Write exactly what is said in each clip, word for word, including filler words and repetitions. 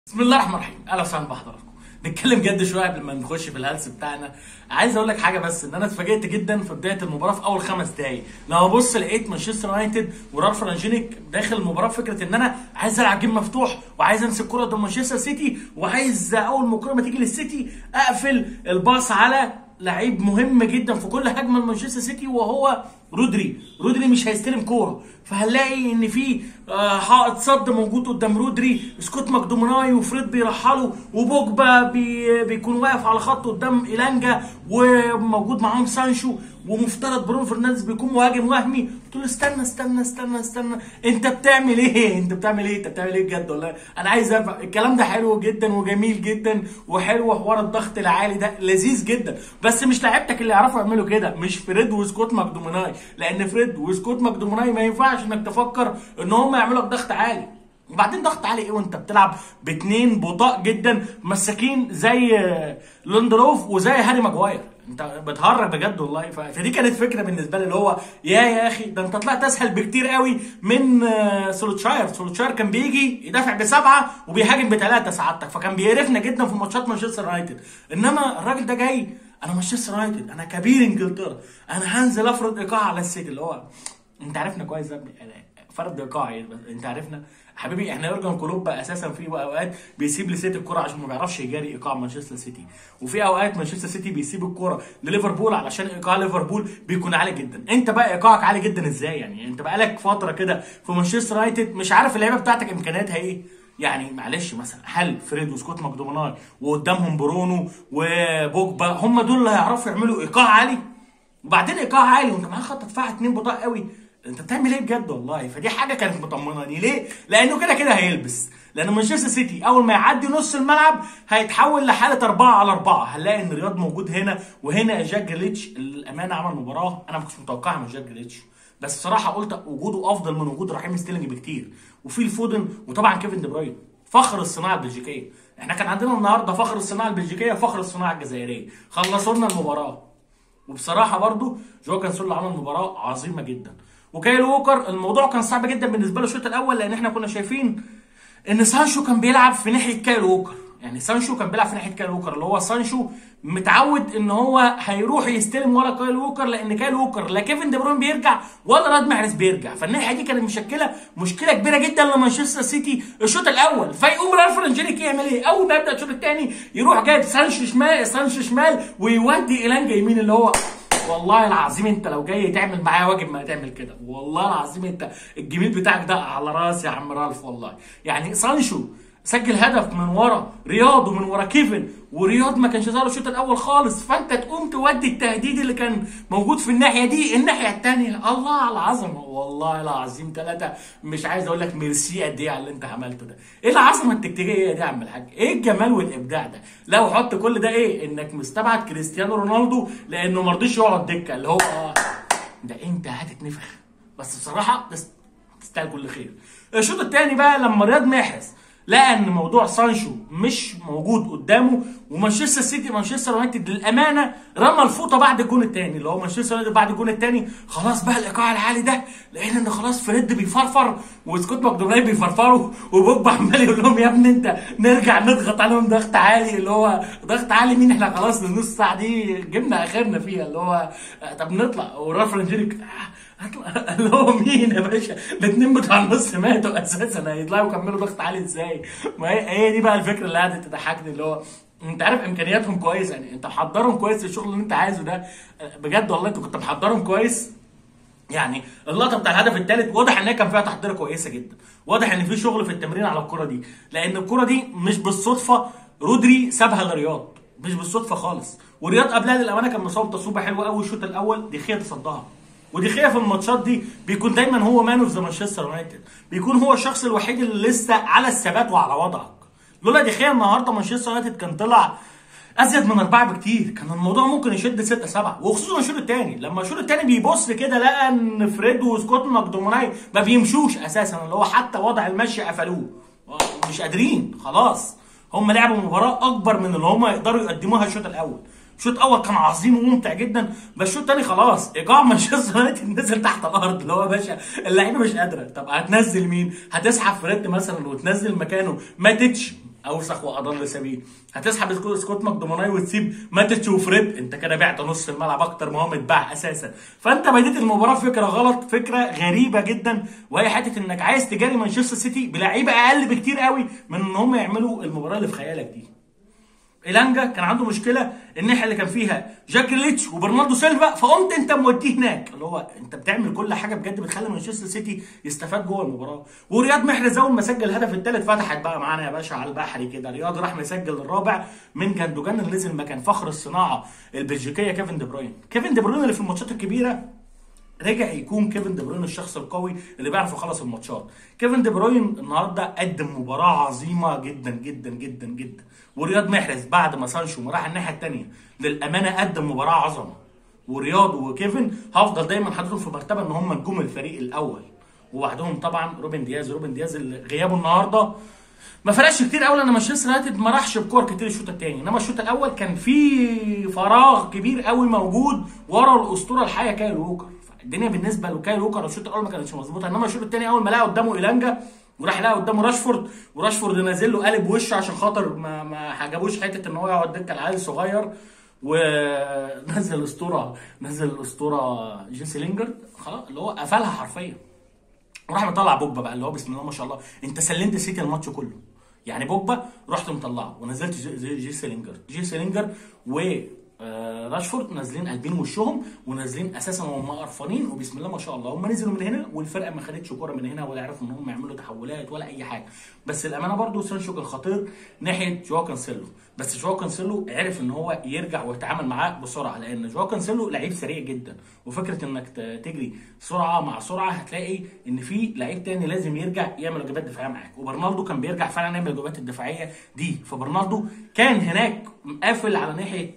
بسم الله الرحمن الرحيم، اهلا وسهلا بحضراتكم. نتكلم جد شويه قبل ما نخش في الهلس بتاعنا. عايز اقول لك حاجه، بس ان انا اتفاجئت جدا في بدايه المباراه في اول خمس دقائق لما ببص لقيت مانشستر يونايتد ورالف رانجينيك داخل المباراه فكره ان انا عايز العب جيم مفتوح وعايز امسك كره ضد مانشستر سيتي، وعايز اول ما الكره ما تيجي للسيتي اقفل الباص على لعيب مهم جدا في كل هجمه لمانشستر سيتي وهو رودري. رودري مش هيستلم كوره، فهنلاقي ان في حائط صد موجود قدام رودري، سكوت ماكدوميناي وفريد بيرحلوا، وبوجبا بي بيكون واقف على خط قدام إيلانجا، وموجود معاهم سانشو، ومفترض برونو فرنانديز بيكون مهاجم وهمي. قلت له استنى استنى استنى استنى، انت بتعمل ايه؟ انت بتعمل ايه؟ انت بتعمل ايه بجد والله؟ انا عايز افهم الكلام ده. حلو جدا وجميل جدا وحلو حوار الضغط العالي ده لذيذ جدا، بس مش لعيبتك اللي يعرفوا يعملوا كده، مش فريد وسكوت ماكدوميناي، لان فريد وسكوت ماكدوميناي ما ينفعش انك تفكر ان هم يعملوا لك ضغط عالي. وبعدين ضغط عالي ايه وانت بتلعب باتنين بطاء جدا مساكين زي لوندروف وزي هاري ماجواير؟ انت بتهرج بجد والله. فدي كانت فكره بالنسبه لي، اللي هو يا يا اخي ده انت طلعت اسهل بكتير قوي من سولوتشاير. سولوتشاير كان بيجي يدافع بسبعه وبيهاجم بثلاثه سعادتك، فكان بيقرفنا جدا في ماتشات مانشستر يونايتد. انما الراجل ده جاي، انا مانشستر يونايتد، انا كبير انجلترا، انا هنزل افرض ايقاع على السيتي. اللي هو انت عارفنا كويس يا ابني، فرض ايقاعي انت عارفنا حبيبي. احنا يورجن كلوب اساسا في اوقات بيسيب لسيتي الكره عشان ما بيعرفش يجاري ايقاع مانشستر سيتي، وفي اوقات مانشستر سيتي بيسيب الكره لليفربول علشان ايقاع ليفربول بيكون عالي جدا. انت بقى ايقاعك عالي جدا ازاي؟ يعني انت بقالك فتره كده في مانشستر يونايتد مش عارف اللعيبه بتاعتك امكانياتها ايه. يعني معلش مثلا، هل فريد وسكوت ماكدوميناي وقدامهم برونو وبوجبا هم دول اللي هيعرفوا يعملوا ايقاع عالي؟ وبعدين ايقاع عالي وانت معاك خط دفاع اتنين بطاء قوي، انت بتعمل ايه بجد والله؟ فدي حاجه كانت مطمناني. ليه؟ لانه كده كده هيلبس، لان مانشستر سيتي اول ما يعدي نص الملعب هيتحول لحاله أربعة على أربعة. هنلاقي ان رياض موجود هنا وهنا. جاك جريتش الامانه عمل مباراه انا ما كنتش متوقعها من جاك جريتش، بس بصراحه قلت وجوده افضل من وجود رحيم ستيرلينج بكتير، وفي الفودن، وطبعا كيفن دي بروين فخر الصناعه البلجيكيه. احنا كان عندنا النهارده فخر الصناعه البلجيكيه وفخر الصناعه الجزائريه، خلصوا لنا المباراه. وبصراحه برضو جو كانسيلو عمل مباراه عظيمه جدا. وكايل ووكر الموضوع كان صعب جدا بالنسبه له الشوط الاول، لان احنا كنا شايفين ان سانشو كان بيلعب في ناحيه كايل ووكر. يعني سانشو كان بيلعب في ناحيه كايل ووكر، اللي هو سانشو متعود ان هو هيروح يستلم ورا كايل ووكر، لان كايل ووكر لا كيفن دي بروين بيرجع ولا رياض محرز بيرجع. فالناحيه دي كانت مشكله مشكله كبيره جدا لمانشستر سيتي الشوط الاول. فيقوم رالف رانجينيك يعمل ايه؟ اول ما يبدا الشوط الثاني يروح جايب سانشو شمال سانشو شمال ويودي إيلانجا يمين. اللي هو والله العظيم انت لو جاي تعمل معايا واجب ما هتعمل كده. والله العظيم انت الجميل بتاعك ده على راسي يا عم رالف والله. يعني سانشو سجل هدف من ورا رياض ومن ورا كيفن، ورياض ما كانش ظاهر الشوط الاول خالص، فانت تقوم تودي التهديد اللي كان موجود في الناحيه دي الناحيه الثانيه. الله على العظمه والله العظيم ثلاثه. مش عايز اقول لك ميرسي قد ايه على اللي انت عملته ده. ايه العظمه التكتيكيه دي يا عم الحاج؟ ايه الجمال والابداع ده؟ لا وحط كل ده ايه؟ انك مستبعد كريستيانو رونالدو لانه ما رضيش يقعد دكه. اللي هو ده انت هتتنفخ، بس بصراحه تستاهل كل خير. الشوط الثاني بقى لما رياض محرز لقى ان موضوع سانشو مش موجود قدامه، ومانشستر سيتي مانشستر يونايتد للامانه رمى الفوطه بعد الجون الثاني. اللي هو مانشستر يونايتد بعد الجون الثاني خلاص بقى الايقاع العالي ده، لقينا ان خلاص فريد بيفرفر وسكوت ماكدوميناي بيفرفروا، وبوجبا عمال يقول لهم يا ابني انت نرجع نضغط عليهم ضغط عالي. اللي هو ضغط عالي مين؟ احنا خلاص النص ساعه دي جبنا اخرنا فيها. اللي هو طب نطلع. ورالف رانجينيك اللي هو مين يا باشا؟ الاثنين بتوع النص ماتوا اساسا، هيطلعوا يكملوا ضغط عالي ازاي؟ ما هي دي بقى الفكره اللي قعدت تضحكني. اللي هو انت عارف امكانياتهم كويس، يعني انت محضرهم كويس للشغل اللي انت عايزه ده بجد والله. انت كنت محضرهم كويس. يعني اللقطه بتاع الهدف الثالث واضح ان هي كان فيها تحضيره كويسه جدا، واضح ان في شغل في التمرين على الكره دي، لان الكره دي مش بالصدفه رودري سابها لرياض، مش بالصدفه خالص. ورياض قبلها للامانه كان مصاب تصويبه حلوه قوي الشوط الاول، دي خير تصدها. ودي خير في الماتشات دي بيكون دايما هو مان اوف ذا مانشستر يونايتد، بيكون هو الشخص الوحيد اللي لسه على الثبات وعلى وضعك. لولا دي خير النهارده مانشستر يونايتد كان طلع ازيد من اربعه بكتير، كان الموضوع ممكن يشد سته سبعه. وخصوصا الشوط الثاني، لما الشوط الثاني بيبص كده لقى ان فريد وسكوت ماكدوميناي ما بيمشوش اساسا، اللي هو حتى وضع المشي قفلوه، مش قادرين خلاص. هم لعبوا مباراه اكبر من اللي هم يقدروا يقدموها الشوط الاول. الشوط الاول كان عظيم وممتع جدا، بس الشوط الثاني خلاص ايقاع مانشستر يونايتد نزل تحت الارض. اللي هو يا باشا اللعيبه مش قادره. طب هتنزل مين؟ هتسحب فريد مثلا وتنزل مكانه ماتيتش اوسخ واضل سبيل. هتسحب سكوت ماكدوماناي وتسيب ماتيتش وفريد، انت كده بعت نص الملعب اكتر ما هو متباع اساسا. فانت بديت المباراه فكره غلط، فكره غريبه جدا، وهي حته انك عايز تجاري مانشستر سيتي بلعيبه اقل بكتير قوي من ان هم يعملوا المباراه اللي في خيالك دي. إيلانجا كان عنده مشكله الناحيه اللي كان فيها جاك ريتش وبرناردو سيلفا، فقمت انت موديه هناك، اللي هو انت بتعمل كل حاجه بجد بتخلي مانشستر سيتي يستفاد جوه المباراه. ورياض محرز اول ما سجل الهدف الثالث فتحت بقى معانا يا باشا على البحري كده. رياض راح مسجل الرابع من جندوجان اللي نزل مكان فخر الصناعه البلجيكيه كيفن دي بروين. كيفن دي بروين اللي في الماتشات الكبيره رجع يكون كيفن دي بروين الشخص القوي اللي بيعرف يخلص الماتشات. كيفن دي بروين النهارده قدم مباراه عظيمه جدا جدا جدا جدا. ورياض محرز بعد ما سانشو راح الناحيه الثانيه للامانه قدم مباراه عظمه. ورياض وكيفن هفضل دايما حاططهم في مرتبه ان هم نجوم الفريق الاول، وبعدهم طبعا روبن دياز. روبن دياز اللي غيابه النهارده ما فرقش كتير قوي لان مانشستر يونايتد ما راحش بكور كتير الشوط الثاني، انما الشوط الاول كان في فراغ كبير قوي موجود ورا الاسطوره الحيه كايل ووكر. الدنيا بالنسبه لكايل ووكر الشوط الاول ما كانتش مظبوطه، انما الشوط الثاني اول ما لقى قدامه إيلانجا وراح لقى قدامه راشفورد، وراشفورد نازل له قلب وشه عشان خاطر ما ما عجبوش حته ان هو يقعد دكه العيل صغير، ونزل الاسطوره نزل الاسطوره جيسي لينجارد خلاص اللي هو قفلها حرفيا. وراح مطلع بوجبا بقى اللي هو بسم الله ما شاء الله انت سلمت سيتي الماتش كله. يعني بوجبا رحت مطلعه ونزلت جيسي لينجارد، جيسي لينجارد و راشفورد نازلين قلبين وشهم ونازلين اساسا وهم قرفانين، وبسم الله ما شاء الله هم نزلوا من هنا والفرقه ما خدتش كوره من هنا ولا عرفوا ان هم يعملوا تحولات ولا اي حاجه. بس الامانه برده سانشو كان خطير ناحيه جواو كانسيلو، بس جواو كانسيلو عرف ان هو يرجع ويتعامل معاه بسرعه، لان جواو كانسيلو لعيب سريع جدا، وفكره انك تجري سرعه مع سرعه هتلاقي ان في لعيب تاني لازم يرجع يعمل واجبات دفاعيه معاك، وبرنالدو كان بيرجع فعلا يعمل الواجبات الدفاعيه دي. فبرنالدو كان هناك قافل على ناحيه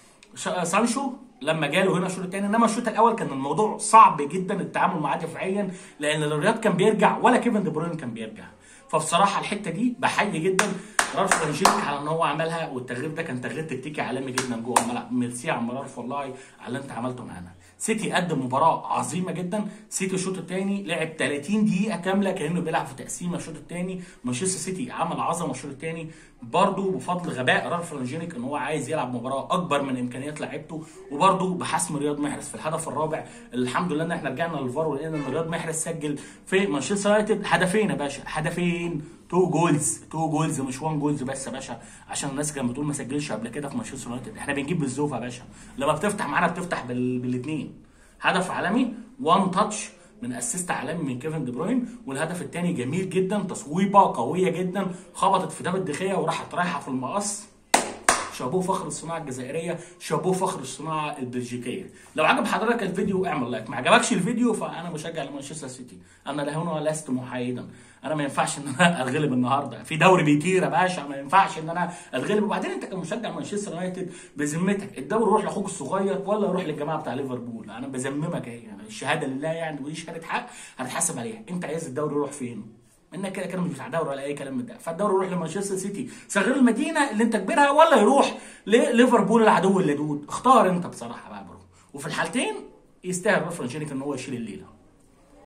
سانشو لما جاله هنا الشوط الثاني، انما الشوط الاول كان الموضوع صعب جدا التعامل معاه دفاعيا لان الرياض كان بيرجع ولا كيفن دي بروين كان بيرجع. فبصراحه الحته دي بحيي جدا رالف رانجينيك على ان هو عملها، والتغيير ده كان تغيير تكتيكي عالمي جدا جوه الملعب. ميرسي يا عم رالف والله على اللي انت عملته معانا. سيتي قدم مباراه عظيمه جدا. سيتي الشوط الثاني لعب ثلاثين دقيقه كامله كانه بيلعب في تقسيمه الشوط الثاني. مانشستر سيتي عمل عظمه الشوط الثاني برضه بفضل غباء رالف رانجينيك ان هو عايز يلعب مباراه اكبر من امكانيات لعيبته، وبرضه بحسم رياض محرز في الهدف الرابع. الحمد لله ان احنا رجعنا للفار ولقينا ان رياض محرز سجل في مانشستر يونايتد هدفين يا باشا، هدفين تو جولز تو جولز مش وان جولز بس يا باشا، عشان الناس كانت بتقول ما سجلش قبل كده في مانشستر يونايتد. احنا بنجيب بالزوفه يا باشا، لما بتفتح معانا بتفتح بال... بالاثنين. هدف عالمي وان تاتش من اسيست عالمي من كيفن دي بروين، والهدف الثاني جميل جدا، تصويبه قويه جدا خبطت في دافيد دخيا وراحت رايحه في المقص. شابوه فخر الصناعه الجزائريه، شابوه فخر الصناعه البلجيكيه. لو عجب حضرتك الفيديو اعمل لايك، ما عجبكش الفيديو فانا مشجع لمانشستر سيتي، انا لا هنا لست محايدا. انا ما ينفعش ان انا اتغلب النهارده في دوري بيطير يا باشا، ما ينفعش ان انا اتغلب. وبعدين انت كمشجع مانشستر يونايتد بذمتك الدوري يروح لاخوك الصغير ولا يروح للجماعه بتاع ليفربول؟ انا بذممك اهي يعني الشهاده لله يعني، ودي شهاده حق هتتحاسب عليها. انت عايز الدوري يروح فين؟ انك كده كده مش بتاع دوري ولا اي كلام من ده. فالدوري يروح لمانشستر سيتي صغير المدينه اللي انت كبيرها، ولا يروح لليفربول العدو اللدود؟ اختار انت بصراحه بقى برو. وفي الحالتين يستاهل رالف رانجينيك ان هو يشيل الليله.